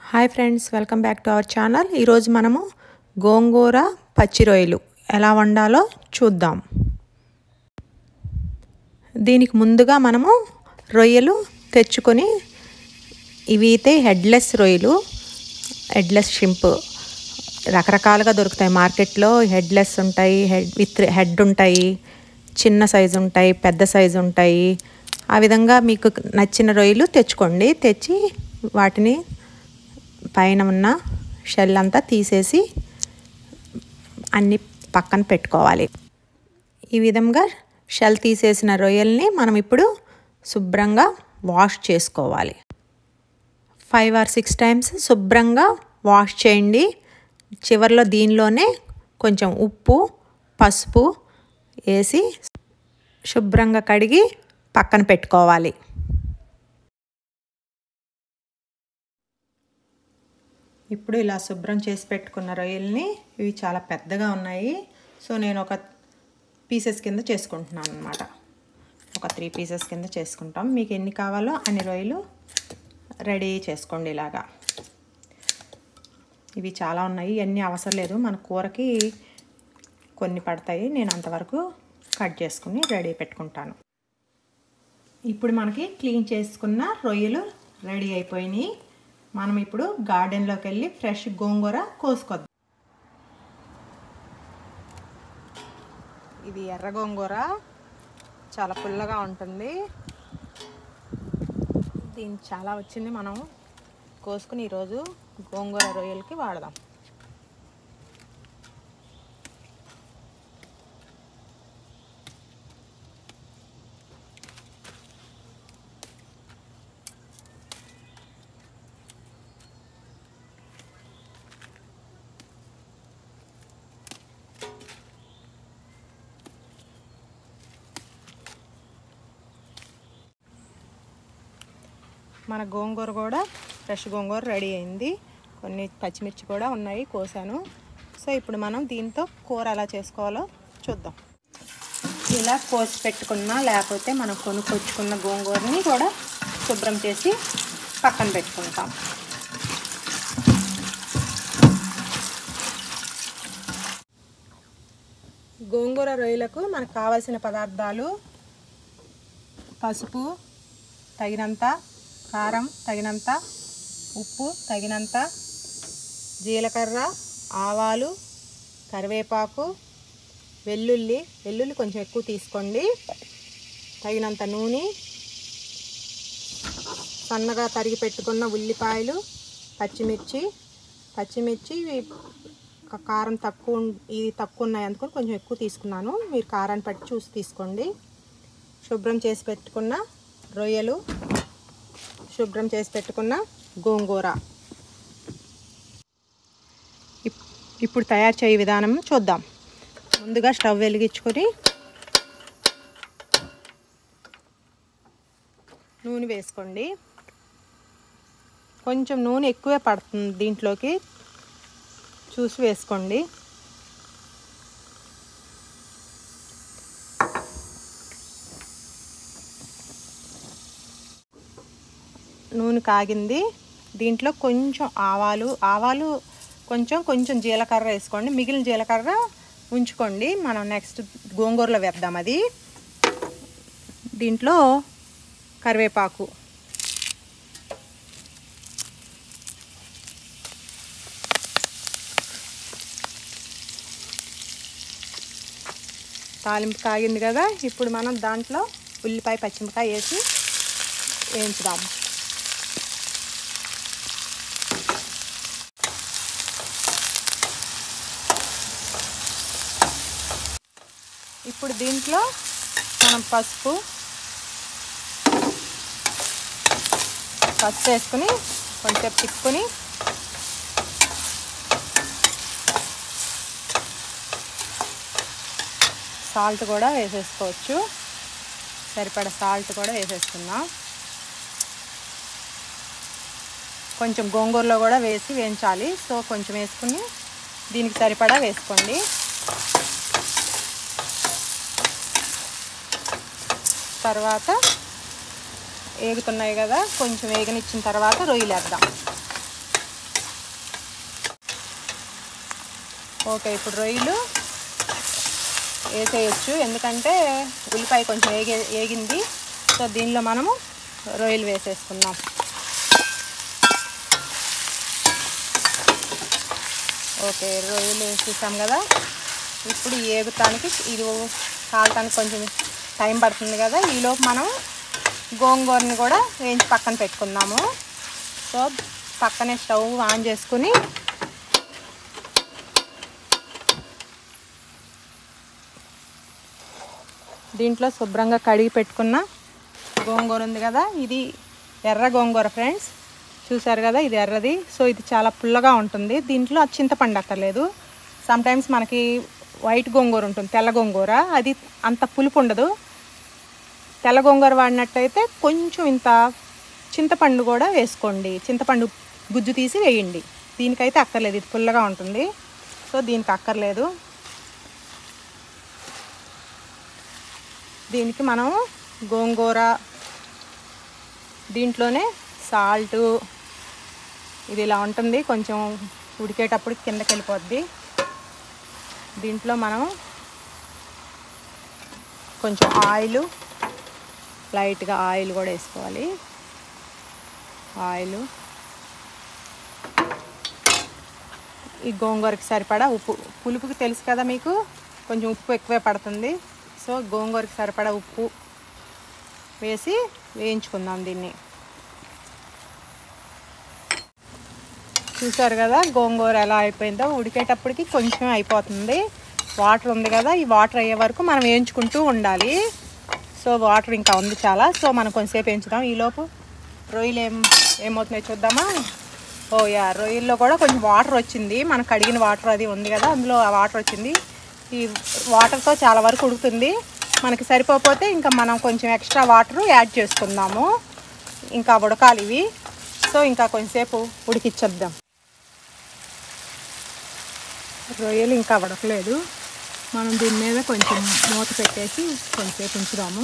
Hi friends, welcome back to our channel. ఈరోజు మనము గోంగూర పచ్చి రొయ్యలు ఎలా వండాలో చూద్దాం. దీనికి ముందుగా మనము రొయ్యలు తెచ్చుకొని, ఇవి అయితే హెడ్లెస్ రొయ్యలు, హెడ్లెస్ షింప్ రకరకాలుగా దొరుకుతాయి మార్కెట్లో. హెడ్లెస్ ఉంటాయి, విత్ హెడ్ ఉంటాయి, చిన్న సైజు ఉంటాయి, పెద్ద సైజు ఉంటాయి. ఆ విధంగా మీకు నచ్చిన రొయ్యలు తెచ్చుకోండి. తెచ్చి వాటిని పైన ఉన్న షెల్ అంతా తీసేసి అన్నీ పక్కన పెట్టుకోవాలి. ఈ విధంగా షెల్ తీసేసిన రొయ్యల్ని మనం ఇప్పుడు శుభ్రంగా వాష్ చేసుకోవాలి. 5 or 6 times శుభ్రంగా వాష్ చేయండి. చివరిలో దీనిలోనే కొంచెం ఉప్పు, పసుపు వేసి శుభ్రంగా కడిగి పక్కన పెట్టుకోవాలి. ఇప్పుడు ఇలా శుభ్రం చేసి పెట్టుకున్న రొయ్యల్ని, ఇవి చాలా పెద్దగా ఉన్నాయి, సో నేను ఒక పీసెస్ కింద చేసుకుంటున్నాను అన్నమాట. ఒక 3 pieces కింద చేసుకుంటాం. మీకు ఎన్ని కావాలో అన్ని రొయ్యలు రెడీ చేసుకోండి. ఇలాగా ఇవి చాలా ఉన్నాయి, ఎన్ని అవసరం లేదు, మన కూరకి కొన్ని పడతాయి. నేను అంతవరకు కట్ చేసుకుని రెడీ పెట్టుకుంటాను. ఇప్పుడు మనకి క్లీన్ చేసుకున్న రొయ్యలు రెడీ అయిపోయినాయి. మనం ఇప్పుడు గార్డెన్లోకి వెళ్ళి ఫ్రెష్ గోంగూర కోసుకొద్దాం. ఇది ఎర్ర గోంగూర, చాలా పుల్లగా ఉంటుంది. దీనికి చాలా వచ్చింది, మనం కోసుకుని ఈరోజు గోంగూర రొయ్యలకి వాడదాం. మన గోంగూర కూడా ఫ్రెష్ గోంగూర రెడీ అయింది. కొన్ని పచ్చిమిర్చి కూడా ఉన్నాయి, కోసాను. సో ఇప్పుడు మనం దీంతో కూర ఎలా చేసుకోవాలో చూద్దాం. ఇలా కోసి పెట్టుకున్న, లేకపోతే మనం కొనుక్కొచ్చుకున్న గోంగూరని కూడా శుభ్రం చేసి పక్కన పెట్టుకుంటాం. గోంగూర రొయ్యలకు మనకు కావాల్సిన పదార్థాలు: పసుపు తగినంత, కారం తగినంత, ఉప్పు తగినంత, జీలకర్ర, ఆవాలు, కరివేపాకు, వెల్లుల్లి కొంచెం ఎక్కువ తీసుకోండి, తగినంత నూనె, సన్నగా తరిగి పెట్టుకున్న ఉల్లిపాయలు, పచ్చిమిర్చి కారం ఇది తక్కువ ఉన్నాయి అందుకని కొంచెం ఎక్కువ తీసుకున్నాను. మీరు కారాన్ని పట్టి చూసి తీసుకోండి. శుభ్రం చేసి పెట్టుకున్న రొయ్యలు, శుభ్రం చేసి పెట్టుకున్న గోంగూర. ఇప్పుడు తయారు చేయ విధానం చూద్దాం. ముందుగా స్టవ్ వెలిగించుకొని నూనె వేసుకోండి. కొంచెం నూనె ఎక్కువే పడుతుంది, దీంట్లోకి చూసి వేసుకోండి. నూనె కాగింది. దీంట్లో కొంచెం ఆవాలు కొంచెం జీలకర్ర వేసుకోండి. మిగిలిన జీలకర్ర ఉంచుకోండి, మనం నెక్స్ట్ గోంగూరలో వేద్దాం. అది దీంట్లో కరివేపాకు, తాలింపు కాగింది కదా. ఇప్పుడు మనం దాంట్లో ఉల్లిపాయ, పచ్చిమిరపకాయ వేసి వేయించుదాం. ఇప్పుడు దీంట్లో మనం పసుపు వేసుకుని కొంచెం తిప్పుకొని సాల్ట్ కూడా వేసేసుకోవచ్చు. సరిపడా సాల్ట్ కూడా వేసేసుకుందాం. కొంచెం గోంగూరలో కూడా వేసి వేయించాలి, సో కొంచెం వేసుకుని దీనికి సరిపడా వేసుకోండి. తర్వాత ఏగుతున్నాయి కదా, కొంచెం వేగనిచ్చిన తర్వాత రొయ్యలు వేద్దాం. ఓకే, ఇప్పుడు రొయ్యలు వేసేయచ్చు, ఎందుకంటే ఉల్లిపాయ కొంచెం వేగింది. సో దీనిలో మనము రొయ్యలు వేసేసుకుందాం. ఓకే, రొయ్యలు వేసేసాం కదా. ఇప్పుడు ఏగుతానికి ఇది కాలటానికి కొంచెం టైం పడుతుంది కదా. ఈలోపు మనం గోంగూరని కూడా వేయించి పక్కన పెట్టుకుందాము. సో పక్కనే స్టవ్ ఆన్ చేసుకుని దీంట్లో శుభ్రంగా కడిగి పెట్టుకున్న గోంగూర ఉంది కదా. ఇది ఎర్ర గోంగూర ఫ్రెండ్స్, చూసారు కదా, ఇది ఎర్రది. సో ఇది చాలా పుల్లగా ఉంటుంది. దీంట్లో చింతపండు అక్కర్లేదు. సమ్టైమ్స్ మనకి వైట్ గోంగూర ఉంటుంది, తెల్ల గోంగూర, అది అంత పులుపు ఉండదు. తెల్ల గోంగూర వాడినట్టయితే కొంచెం ఇంత చింతపండు కూడా వేసుకోండి, చింతపండు గుజ్జు తీసి వేయండి. దీనికైతే అక్కర్లేదు, ఇది పుల్లగా ఉంటుంది. సో దీనికి అక్కర్లేదు. దీనికి మనం గోంగూర దీంట్లోనే సాల్టు ఇది ఇలా ఉంటుంది, కొంచెం ఉడికేటప్పుడు కిందకి వెళ్ళిపోద్ది. దీంట్లో మనం కొంచెం ఆయిల్, లైట్గా ఆయిల్ కూడా వేసుకోవాలి. ఆయిల్, ఈ గోంగూరకి సరిపడా ఉప్పు, పులుపుకి తెలుసు కదా మీకు, కొంచెం ఉప్పు ఎక్కువే పడుతుంది. సో గోంగూరకి సరిపడా ఉప్పు వేసి వేయించుకుందాం దీన్ని. చూసారు కదా గోంగూర ఎలా అయిపోయిందో, ఉడికేటప్పటికి కొంచెం అయిపోతుంది. వాటర్ ఉంది కదా, ఈ వాటర్ అయ్యే వరకు మనం వేయించుకుంటూ ఉండాలి. సో వాటర్ ఇంకా ఉంది చాలా. సో మనం కొంచెంసేపు వేయించుదాం. ఈలోపు రొయ్యలు ఏమవుతున్నాయి చూద్దామా. ఓ యా, రొయ్యల్లో కూడా కొంచెం వాటర్ వచ్చింది. మనం కడిగిన వాటర్ అది ఉంది కదా, అందులో ఆ వాటర్ వచ్చింది. ఈ వాటర్తో చాలా వరకు ఉడుకుతుంది. మనకి సరిపోతే ఇంకా మనం కొంచెం ఎక్స్ట్రా వాటర్ యాడ్ చేసుకుందాము. ఇంకా ఉడకాలి ఇవి. సో ఇంకా కొంచెంసేపు ఉడికిచ్చేద్దాం. రొయ్యలు ఇంకా ఉడకలేదు, మనం దీని మీద కొంచెం మూత పెట్టేసి కొంచెంసేపు ఉంచుదాము.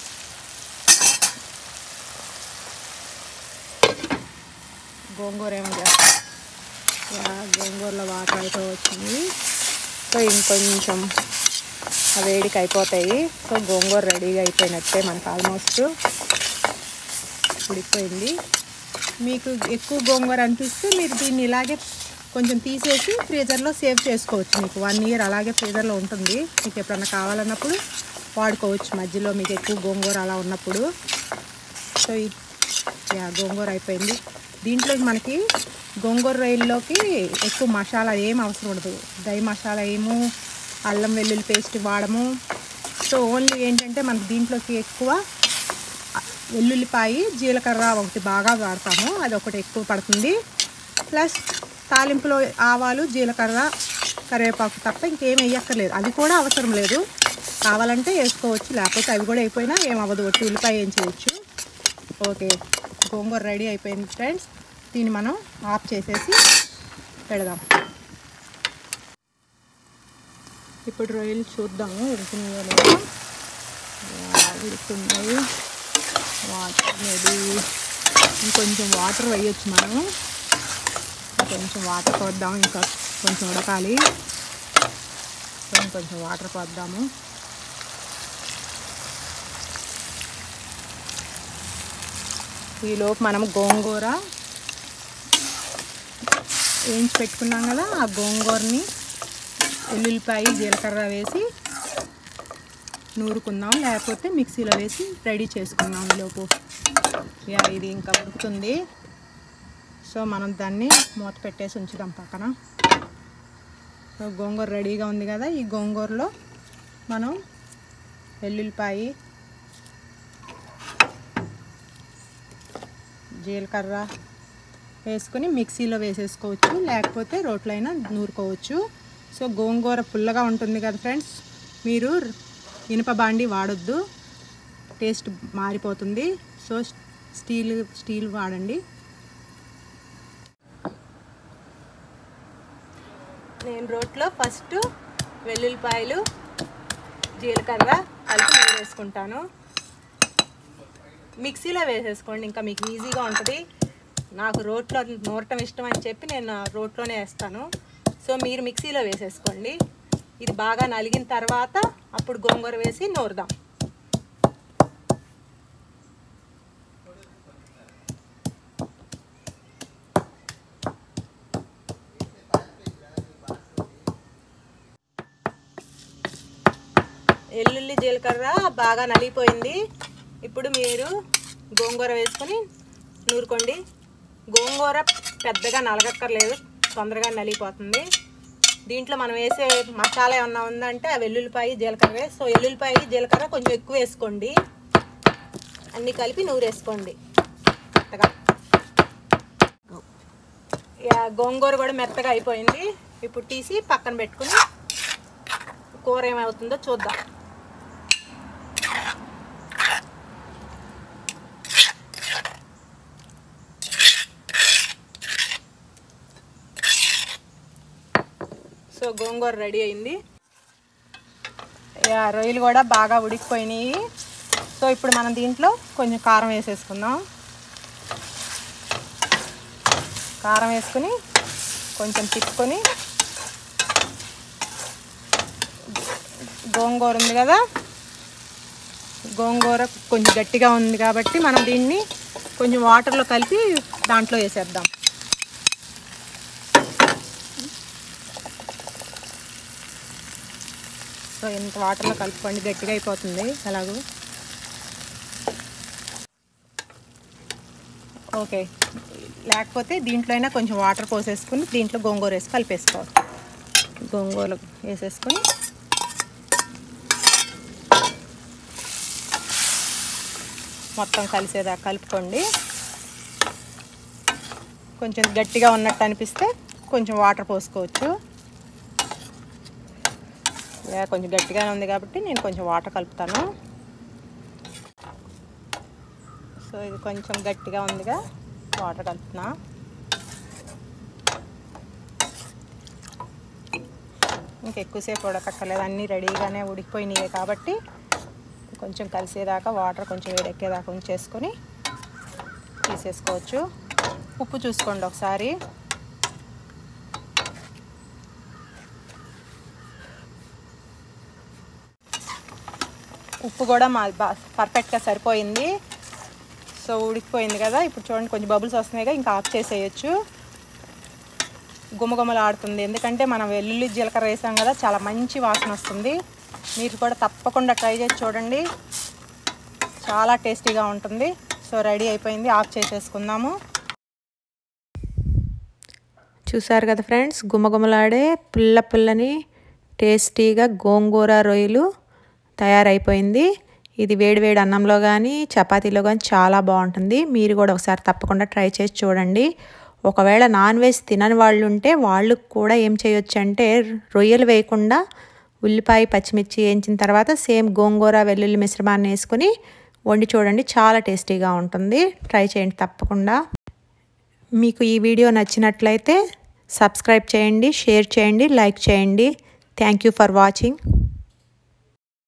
గోంగూర ఏమో చేస్తాం, గోంగూరలో వాటర్ అయితే వచ్చింది. సో ఇంకొంచెం వేడికి అయిపోతాయి. సో గోంగూర రెడీగా అయిపోయినట్టే మనకు, ఆల్మోస్ట్ ఉడికిపోయింది. మీకు ఎక్కువ గోంగూర అనిపిస్తే మీరు దీన్ని ఇలాగే కొంచెం తీసేసి ఫ్రీజర్లో సేవ్ చేసుకోవచ్చు. మీకు 1 year అలాగే ఫ్రీజర్లో ఉంటుంది. మీకు ఎప్పుడన్నా కావాలన్నప్పుడు వాడుకోవచ్చు మధ్యలో, మీకు ఎక్కువ గోంగూర అలా ఉన్నప్పుడు. సో గోంగూర అయిపోయింది. దీంట్లో మనకి గోంగూర రొయ్యల్లోకి ఎక్కువ మసాలా ఏం అవసరం ఉండదు. డ్రై మసాలా ఏమో, అల్లం వెల్లుల్లి పేస్ట్ వాడము. సో ఓన్లీ ఏంటంటే మనకి దీంట్లోకి ఎక్కువ వెల్లుల్లిపాయ, జీలకర్ర ఒకటి బాగా వాడతాము, అది ఒకటి ఎక్కువ పడుతుంది. ప్లస్ తాలింపులో ఆవాలు, జీలకర్ర, కరివేపాకు తప్ప ఇంకేం వేయక్కర్లేదు. అది కూడా అవసరం లేదు, కావాలంటే వేసుకోవచ్చు, లేకపోతే అవి కూడా అయిపోయినా ఏమవ్వదు, ఒట్టి ఉల్లిపాయ ఏం చేయొచ్చు. ఓకే, గోంగూర రెడీ అయిపోయింది ఫ్రెండ్స్. దీన్ని మనం ఆఫ్ చేసేసి పెడదాం. ఇప్పుడు రొయ్యలు చూద్దాము ఉడుకున్నాయో లేదో. ఉడుకున్నాయి. వాటర్ మేబీ ఇంకొంచెం వాటర్ వేయచ్చు మనం. కొంచెం వాటర్ పోద్దాం, ఇంకా కొంచెం ఉడకాలి. కొంచెం వాటర్ పోద్దాము. ఈలోపు మనం గోంగూర వేయించి పెట్టుకున్నాం కదా, ఆ గోంగూరని వెల్లుల్లిపాయ, జీలకర్ర వేసి నూరుకుందాం, లేకపోతే మిక్సీలో వేసి రెడీ చేసుకుందాం. ఈలోపు ఇది ఇంకా ఉడుకుతుంది. సో మనం దాన్ని మూత పెట్టేసి ఉంచుదాం పక్కన. సో గోంగూర రెడీగా ఉంది కదా, ఈ గోంగూరలో మనం వెల్లుల్లిపాయ, జీలకర్ర వేసుకొని మిక్సీలో వేసేసుకోవచ్చు, లేకపోతే రోట్లో అయినా నూరుకోవచ్చు. సో గోంగూర పుల్లగా ఉంటుంది కదా ఫ్రెండ్స్, మీరు ఇనుప బాండి వాడొద్దు, టేస్ట్ మారిపోతుంది. సో స్టీల్ వాడండి. నేను రోట్లో ఫస్ట్ వెల్లుల్లిపాయలు, జీలకర్ర కలిపి వేసుకుంటాను. మిక్సీలో వేసేసుకోండి, ఇంకా మీకు ఈజీగా ఉంటుంది. నాకు రోట్లో నూరటం ఇష్టం అని చెప్పి నేను రోట్లోనే వేస్తాను. సో మీరు మిక్సీలో వేసేసుకోండి. ఇది బాగా నలిగిన తర్వాత అప్పుడు గోంగూర వేసి నూరుదాం. ఎల్లుల్లి జీలకర్ర బాగా నలిగిపోయింది. ఇప్పుడు మీరు గోంగూర వేసుకొని నూరుకోండి. గోంగూర పెద్దగా నలగక్కర్లేదు, తొందరగా నలిగిపోతుంది. దీంట్లో మనం వేసే మసాలా ఏమన్నా ఉందంటే ఆ వెల్లుల్లిపాయ జీలకర్ర. సో ఎల్లుల్లిపాయ జీలకర్ర కొంచెం ఎక్కువ వేసుకోండి. అన్నీ కలిపి నూరేసుకోండి మెత్తగా. గోంగూర కూడా మెత్తగా అయిపోయింది. ఇప్పుడు తీసి పక్కన పెట్టుకుని కూర ఏమవుతుందో చూద్దాం. సో గోంగూర రెడీ అయింది. రొయ్యలు కూడా బాగా ఉడికిపోయినాయి. సో ఇప్పుడు మనం దీంట్లో కొంచెం కారం వేసేసుకుందాం. కారం వేసుకుని కొంచెం తిప్పుకొని, గోంగూర ఉంది కదా, గోంగూర కొంచెం గట్టిగా ఉంది కాబట్టి మనం దీన్ని కొంచెం వాటర్లో కలిపి దాంట్లో వేసేద్దాం. సో ఇంత వాటర్లో కలుపుకోండి, గట్టిగా అయిపోతుంది ఎలాగో. ఓకే, లేకపోతే దీంట్లో అయినా కొంచెం వాటర్ పోసేసుకుని దీంట్లో గోంగూర వేసి కలిపేసుకోవాలి. గోంగూర వేసేసుకొని మొత్తం కలిసేదాకా కలుపుకోండి. కొంచెం గట్టిగా ఉన్నట్టు అనిపిస్తే కొంచెం వాటర్ పోసుకోవచ్చు. కొంచెం గట్టిగానే ఉంది కాబట్టి నేను కొంచెం వాటర్ కలుపుతాను. సో ఇది కొంచెం గట్టిగా ఉందిగా, వాటర్ కలుపుతున్నా. ఇంకెక్కువసేపు ఉడకక్కర్లేదు, అన్నీ రెడీగానే ఉడికిపోయినాయి కాబట్టి కొంచెం కలిసేదాకా వాటర్ కొంచెం వేడెక్కేదాకా ఉంచేసుకొని తీసేసుకోవచ్చు. ఉప్పు చూసుకోండి ఒకసారి. ఉప్పు కూడా పర్ఫెక్ట్గా సరిపోయింది. సో ఉడికిపోయింది కదా. ఇప్పుడు చూడండి కొంచెం బబుల్స్ వస్తున్నాయిగా, ఇంకా ఆఫ్ చేసేయచ్చు. గుమగుమలు ఆడుతుంది, ఎందుకంటే మనం వెల్లుల్లి జీలకర్ర వేసాం కదా, చాలా మంచి వాసన వస్తుంది. మీరు కూడా తప్పకుండా ట్రై చేసి చూడండి, చాలా టేస్టీగా ఉంటుంది. సో రెడీ అయిపోయింది, ఆఫ్ చేసేసుకుందాము. చూసారు కదా ఫ్రెండ్స్, గుమగుమలాడే పుల్లని టేస్టీగా గోంగూర రొయ్యలు తయారైపోయింది. ఇది వేడివేడి అన్నంలో కానీ చపాతీలో కానీ చాలా బాగుంటుంది. మీరు కూడా ఒకసారి తప్పకుండా ట్రై చేసి చూడండి. ఒకవేళ నాన్ వెజ్ తినని వాళ్ళు ఉంటే వాళ్ళు కూడా ఏం చేయొచ్చు అంటే, రొయ్యలు వేయకుండా ఉల్లిపాయ పచ్చిమిర్చి వేయించిన తర్వాత సేమ్ గోంగూర వెల్లుల్లి మిశ్రమాన్ని వేసుకొని వండి చూడండి, చాలా టేస్టీగా ఉంటుంది. ట్రై చేయండి తప్పకుండా. మీకు ఈ వీడియో నచ్చినట్లయితే సబ్స్క్రైబ్ చేయండి, షేర్ చేయండి, లైక్ చేయండి. Thank you for watching.